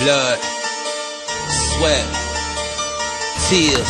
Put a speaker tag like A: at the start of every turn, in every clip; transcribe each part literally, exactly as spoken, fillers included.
A: blood, sweat, tears,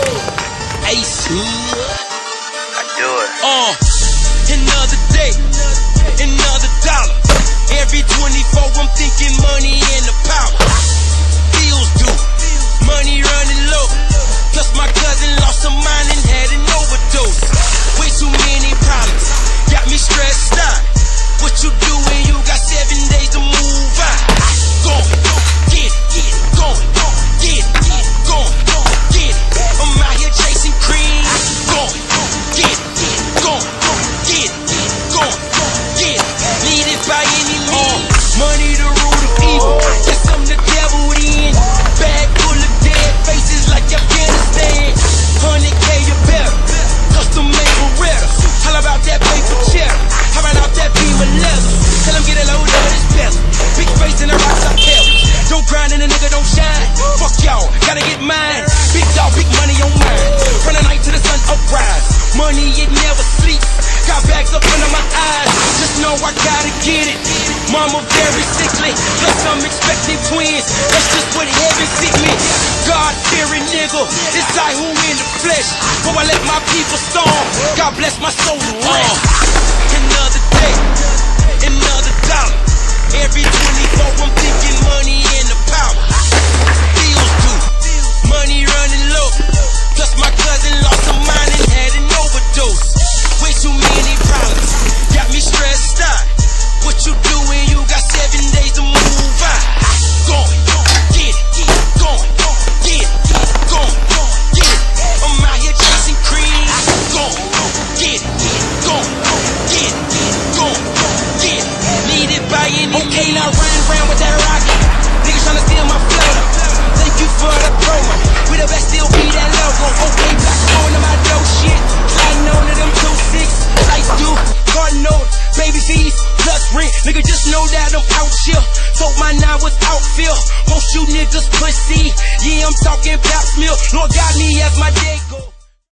A: Ace Hood.
B: I do it.
A: Uh, another day, another dollar. Every twenty-four I'm thinking money and the power. Bills due, money running low. Plus my cousin lost her mind and had an overdose. Way too many problems, got me stressed out. What you doing? You got seven days to move out. Go, get it, get it, going, get it, get it, going, get it. I'm out here chasing cream. Going, get it, get it, going, get it, get it, going, get it. Need it by any means. Money the root of evil. Guess I'm the devil in. Bag full of dead faces like Afghanistan. Hundred K you better. Custom made Beretta. How about that paper chair? How about that beam of leather? Tell him get a load of this bezel. Big face in the rocks I tell. Don't grind and a nigga don't shine. Fuck y'all, gotta get mine. Big dog, big money on mine. From the night to the sun uprise. Money it never sleeps. Got bags up under my eyes. Just know I gotta get it. Mama very sickly. Plus I'm expecting twins. That's just what heaven sent me. God fearing nigga. It's I who in the flesh. Before I let my people storm. God bless my soul to rest. Another day, another dollar. Every twenty-four I'm thinking money and the power. Bills due, money running low. Plus my cousin lost her mind and had an overdose. Way too many problems, got me stressed out. What you doing? You got seven days to move out. Going, get it, get it, going, get it, get it, going, get it. I'm out here chasing cream. Going, get it, get it, going, get it, get it, going, get it. Need it by any means. Okay, now riding around with that rocket. Niggas tryna steal my floater. Thank you for the promo. We the best, still be that logo. Okay, black going to my dope shit. Sliding on to them two six. Ice do, car note, baby fees, plus rent. Nigga, just know that I'm out here. Thought my nine was outfield. Most you niggas pussy. Yeah, I'm talking pap mill. Lord got me as my day go.